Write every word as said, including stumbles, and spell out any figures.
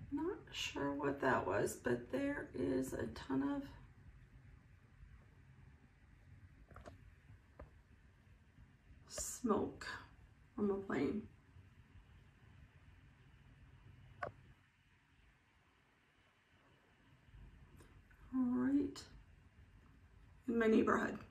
Not sure what that was, but there is a ton of smoke from a plane. Right in my neighborhood.